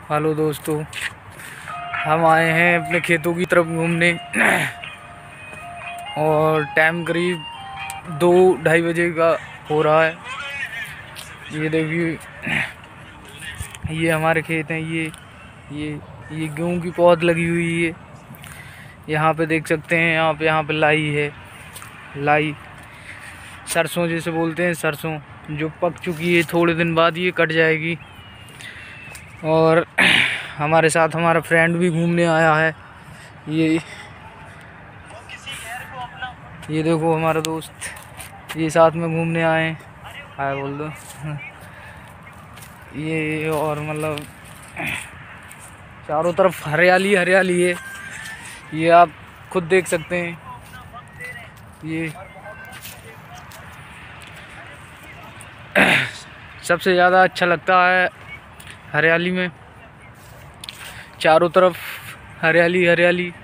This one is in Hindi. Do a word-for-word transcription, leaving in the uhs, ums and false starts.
हेलो दोस्तों, हम आए हैं अपने खेतों की तरफ घूमने और टाइम करीब दो ढाई बजे का हो रहा है। ये देखिए, ये हमारे खेत हैं। ये ये ये गेहूं की पौध लगी हुई है। यहाँ पे देख सकते हैं, यहाँ पे यहाँ पे लाई है। लाई सरसों जैसे बोलते हैं, सरसों जो पक चुकी है, थोड़े दिन बाद ये कट जाएगी। और हमारे साथ हमारा फ्रेंड भी घूमने आया है। ये ये देखो हमारा दोस्त, ये साथ में घूमने आए हैं। हाय बोल दो। ये और मतलब चारों तरफ हरियाली हरियाली है। ये आप खुद देख सकते हैं। ये सबसे ज़्यादा अच्छा लगता है हरियाली में, चारों तरफ हरियाली हरियाली।